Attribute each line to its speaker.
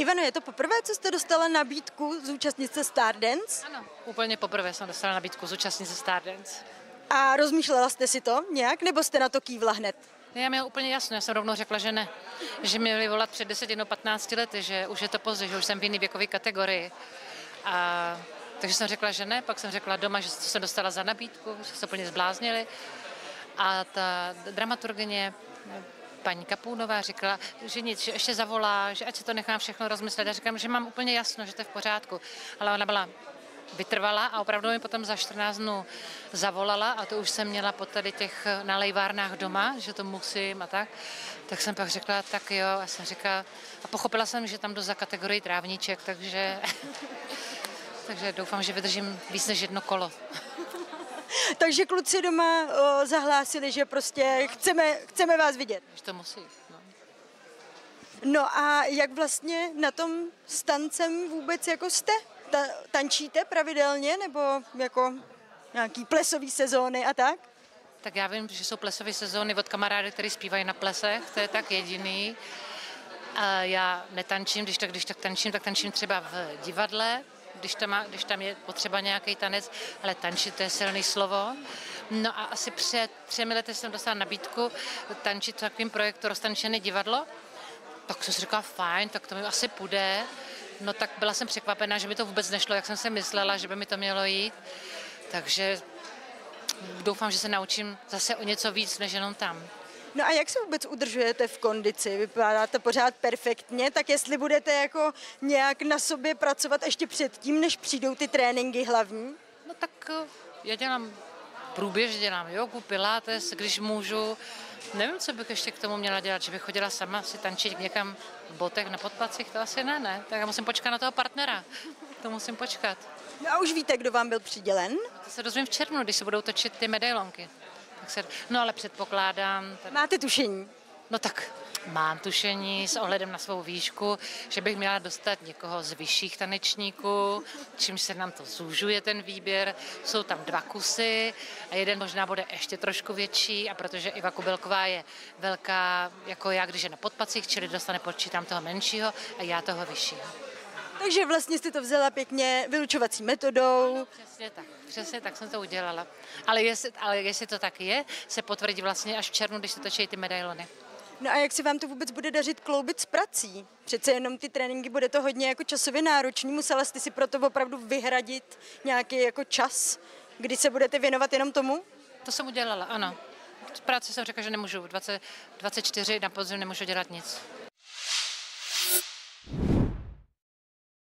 Speaker 1: Ivano, je to poprvé, co jste dostala nabídku zúčastnit se Stardance?
Speaker 2: Ano, úplně poprvé jsem dostala nabídku zúčastnit se Stardance.
Speaker 1: A rozmýšlela jste si to nějak, nebo jste na to kývla hned?
Speaker 2: Já měla úplně jasno, já jsem rovnou řekla, že ne. Že mě měli volat před 10 nebo 15 lety, že už je to pozdě, že už jsem v jiný věkové kategorii. Takže jsem řekla, že ne, pak jsem řekla doma, že jsem dostala za nabídku, že se úplně zbláznili. A ta dramaturgyně, paní Kapůnová, říkala, že nic, že ještě zavolá, že ať se to nechám všechno rozmyslet. Já říkám, že mám úplně jasno, že to je v pořádku. Ale ona byla vytrvala a opravdu mi potom za 14 dnů zavolala a to už jsem měla po tady těch nalejvárnách doma, že to musím a tak. Tak jsem pak řekla, tak jo, a jsem říkala, a pochopila jsem, že tam jdu za kategorii trávníček, takže doufám, že vydržím víc než jedno kolo.
Speaker 1: Takže kluci doma zahlásili, že prostě chceme vás vidět.
Speaker 2: Už to musí. No.
Speaker 1: No a jak vlastně na tom s tancem vůbec jako jste? Tančíte pravidelně nebo jako nějaký plesový sezóny a tak?
Speaker 2: Tak já vím, že jsou plesové sezóny od kamarády, který zpívají na plesech, to je tak jediný. A já netančím, když tak tančím třeba v divadle, když tam je potřeba nějaký tanec, ale tančit to je silný slovo. No a asi před 3 lety jsem dostala nabídku tančit v takovým projektu Roztančené divadlo. Tak jsem si říkala, fajn, tak to mi asi půjde. No tak byla jsem překvapená, že mi to vůbec nešlo, jak jsem si myslela, že by mi to mělo jít. Takže doufám, že se naučím zase o něco víc, než jenom tam.
Speaker 1: No a jak se vůbec udržujete v kondici? Vypadáte pořád perfektně, tak jestli budete jako nějak na sobě pracovat ještě předtím, než přijdou ty tréninky hlavní?
Speaker 2: No tak já dělám průběžně, dělám jogu, pilates, když můžu. Nevím, co bych ještě k tomu měla dělat, že bych chodila sama si tančit někam v botech na podpacích, to asi ne. Tak já musím počkat na toho partnera, to musím počkat.
Speaker 1: No a už víte, kdo vám byl přidělen?
Speaker 2: To se dozvím v červnu, když se budou točit ty medailonky. No ale předpokládám...
Speaker 1: Máte tušení?
Speaker 2: No tak mám tušení s ohledem na svou výšku, že bych měla dostat někoho z vyšších tanečníků, čímž se nám to zúžuje ten výběr. Jsou tam 2 kusy a jeden možná bude ještě trošku větší a protože Iva Kubelková je velká jako já, když je na podpacích, čili dostane počítám toho menšího a já toho vyššího.
Speaker 1: Takže vlastně jste to vzala pěkně vylučovací metodou.
Speaker 2: Ano, přesně tak jsem to udělala. Ale jestli to tak je, se potvrdí vlastně až v červnu, když se točí ty medailony.
Speaker 1: No a jak se vám to vůbec bude dařit kloubit s prací? Přece jenom ty tréninky bude to hodně jako časově náročný, musela jste si proto opravdu vyhradit nějaký jako čas, kdy se budete věnovat jenom tomu?
Speaker 2: To jsem udělala, ano. V práci jsem řekla, že nemůžu, 24 na podzim nemůžu dělat nic.